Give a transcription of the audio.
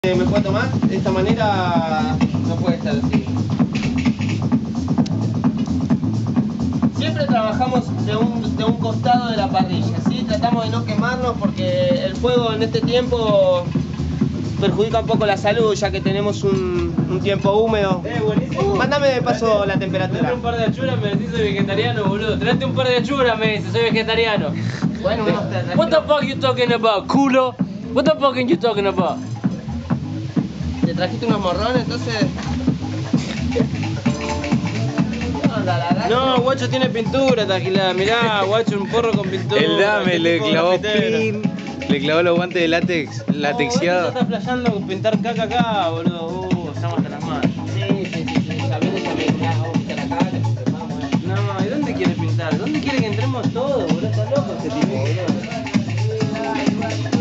¿Me puedo tomar? De esta manera no puede estar así. Siempre trabajamos de un costado de la parrilla, ¿sí? Tratamos de no quemarnos porque el fuego en este tiempo perjudica un poco la salud, ya que tenemos un tiempo húmedo. Buenísimo. Mándame de paso la temperatura. Trate un par de achuras, me decís soy vegetariano, boludo. Trate un par de achuras, me dice, soy vegetariano. Bueno, What the fuck you talking about, culo? What the fuck are you talking about? ¿Te trajiste unos morrones entonces? No, guacho tiene pintura, Taquilá. Mirá, guacho, un porro con pintura. El dame le tipo clavó grafitero. pin, le clavó los guantes de látex, latexiado. No, estás flasheando con pintar caca acá, boludo. Estamos hasta las manos. Sí. Sabiendo esa mezcla, vamos a pintar acá, le firmamos. No, ¿y dónde quiere pintar? ¿Dónde quiere que entremos todos, boludo? Está loco este tipo, boludo.